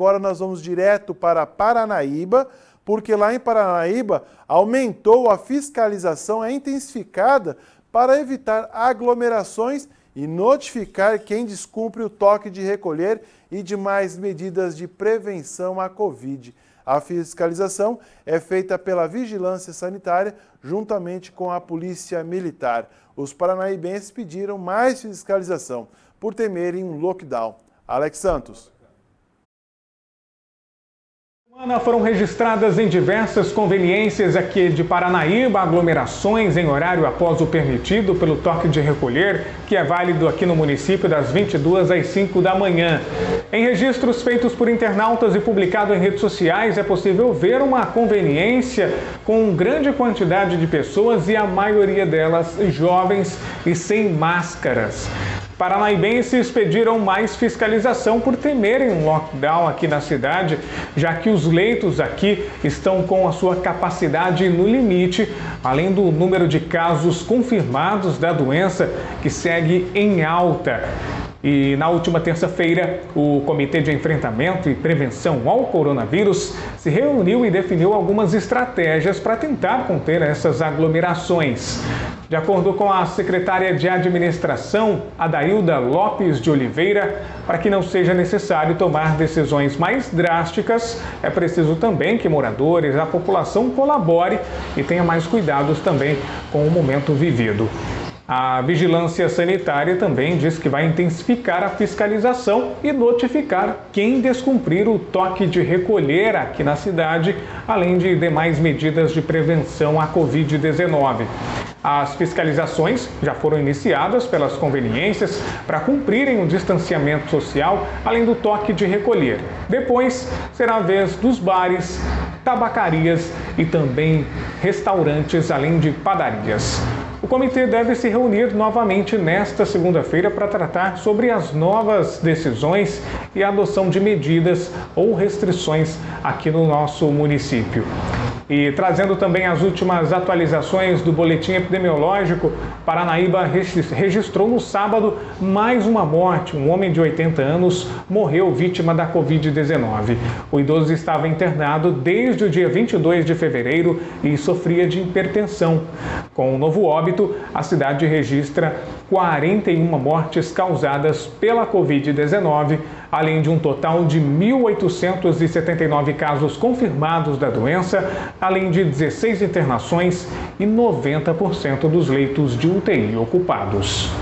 agora nós vamos direto para Paranaíba, porque lá em Paranaíba aumentou a fiscalização, é intensificada para evitar aglomerações e notificar quem descumpre o toque de recolher e demais medidas de prevenção à Covid. A fiscalização é feita pela Vigilância Sanitária juntamente com a Polícia Militar. Os paranaíbenses pediram mais fiscalização por temerem um lockdown. Alex Santos. Foram registradas em diversas conveniências aqui de Paranaíba aglomerações em horário após o permitido pelo toque de recolher, que é válido aqui no município das 22 às 5 da manhã. Em registros feitos por internautas e publicado em redes sociais, é possível ver uma conveniência com grande quantidade de pessoas e a maioria delas jovens e sem máscaras. Paranaíbenses pediram mais fiscalização por temerem um lockdown aqui na cidade, já que os leitos aqui estão com a sua capacidade no limite, além do número de casos confirmados da doença, que segue em alta. E na última terça-feira, o Comitê de Enfrentamento e Prevenção ao Coronavírus se reuniu e definiu algumas estratégias para tentar conter essas aglomerações. De acordo com a secretária de Administração, Adailda Lopes de Oliveira, para que não seja necessário tomar decisões mais drásticas, é preciso também que moradores, a população colabore e tenha mais cuidados também com o momento vivido. A Vigilância Sanitária também diz que vai intensificar a fiscalização e notificar quem descumprir o toque de recolher aqui na cidade, além de demais medidas de prevenção à Covid-19. As fiscalizações já foram iniciadas pelas conveniências para cumprirem o distanciamento social, além do toque de recolher. Depois será a vez dos bares, tabacarias e também restaurantes, além de padarias. O comitê deve se reunir novamente nesta segunda-feira para tratar sobre as novas decisões e a adoção de medidas ou restrições aqui no nosso município. E trazendo também as últimas atualizações do boletim epidemiológico, Paranaíba registrou no sábado mais uma morte. Um homem de 80 anos morreu vítima da Covid-19. O idoso estava internado desde o dia 22 de fevereiro e sofria de hipertensão. Com o novo óbito, a cidade registra 41 mortes causadas pela Covid-19, além de um total de 1.879 casos confirmados da doença, além de 16 internações e 90% dos leitos de UTI ocupados.